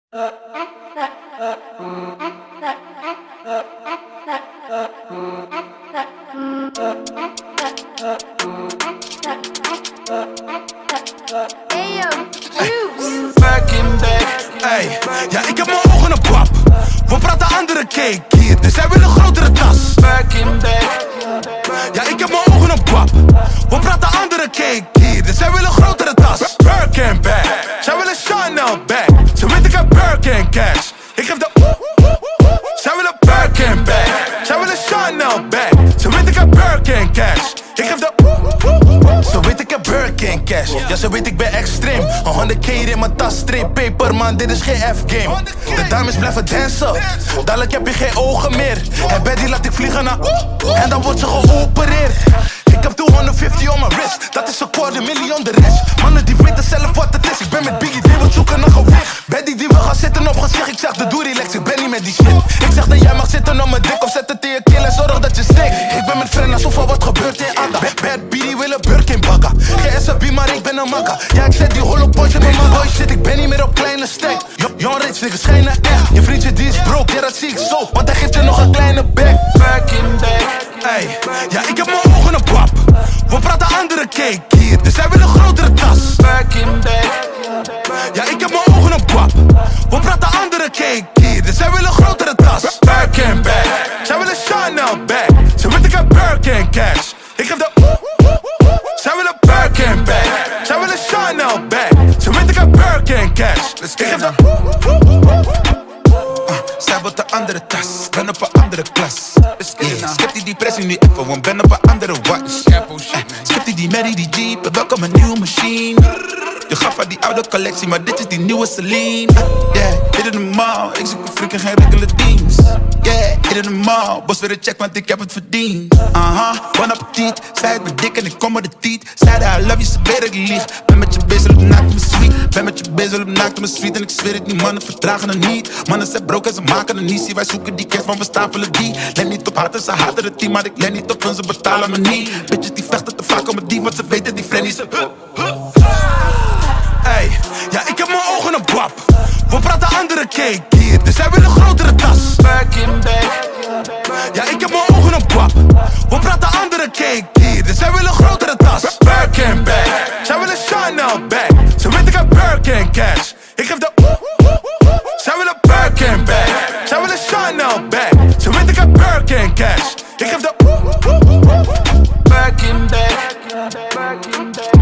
Ey, ja, ik heb mijn ogen op pap. We praten andere cake hier, dus zij willen een grotere tas. Birkin bag. Ja, ik heb mijn ogen op pap. We praten andere cake hier, dus zij willen een grotere tas. Birkin bag. Zij willen Chanel bag. Ze weten ik heb Birkin cash. Ik geef de zij willen Birkin bag. Zij willen Chanel bag. Ze weten ik heb Birkin cash. Ik geef de zo weet ik heb Birkin cash. Ja, zo weet ik ben extreem. 100k in mijn tas, streep paper man, dit is geen F-game. De dames blijven dansen, dadelijk heb je geen ogen meer. En bij die laat ik vliegen naar en dan wordt ze geopereerd. Ik heb 250 on mijn wrist, dat is $250.000 de rest. Mannen die weten zelf wat het is. Ik ben met Biggie, die wil zoeken naar gewicht. Bij die wil gaan zitten op gezicht. Ik zeg de doe relax, ik ben niet met die shit. Ik zeg dat jij mag zitten op mijn dik of zet het in je keel en zorg dat je steekt. Ik ben met Frenna, zoveel wat gebeurt in Ada. Bad B, die willen Birkin bakken. Geen SB, maar ik ben een makka. Ja, ik zet die hollow boys in mijn boy shit. Ik ben niet meer op kleine stek. Young rich niggas schijnen echt. Je vriendje die is broke, ja dat zie ik zo. Want hij geeft je nog een kleine bek. Birkin bag. Ey, ja, ik heb mijn ogen op pap. We praten andere cake hier, dus zij willen een grotere tas. Birkin bag. Ja, ik heb mijn ogen op pap. We praten andere cake hier, dus zij willen een grotere tas. Birkin bag. Zij willen Chanel bag. Ze weten ik heb Birkin cash. Ik geef de zij willen Birkin bag. Zij willen Chanel bag. Ze weten ik heb Birkin cash. Ik geef de zij wordt een andere tas, ben op een andere klas. Skip die depressie nu even, want ben op een andere watch. Skip die Mary, die Jeep, welkom een nieuwe machine. Je gaf haar die oude collectie, maar dit is die nieuwe Celine. Yeah, hit in de mall, ik zoek een freak en geen regular dienst. Yeah, hit in de mall, bos weer een check, want ik heb het verdiend. Bon appetit, zij het me dik en ik kom met de tiet. Zij I love you, ze weet ik lieg. Ben met je bezig op naakt me sweet. Ben met je bezig op naakt me sweet. En ik zweer het, die mannen vertragen het niet. Mannen zijn broke en ze maken het niet. Zie, wij zoeken die cash, want we stapelen die. Len niet op hart en ze haten het team, maar ik len niet op hun, ze betalen me niet. Bitches die vechten te vaak om het die, want ze weten die Frenna ze. Ey, ja, ik heb mijn ogen op pap. We praten andere cake hier, dus zij willen een grotere tas. Birkin bag. Ja, ik heb mijn ogen op pap. We praten andere cake hier, dus zij willen een grotere tas. Birkin bag. Zij willen Chanel bag. Ze weten ik heb Birkin cash. Ik geef de zij willen Birkin bag. Zij willen Chanel bag. Ze weten ik heb Birkin cash. Ik geef de Birkin bag. Birkin bag.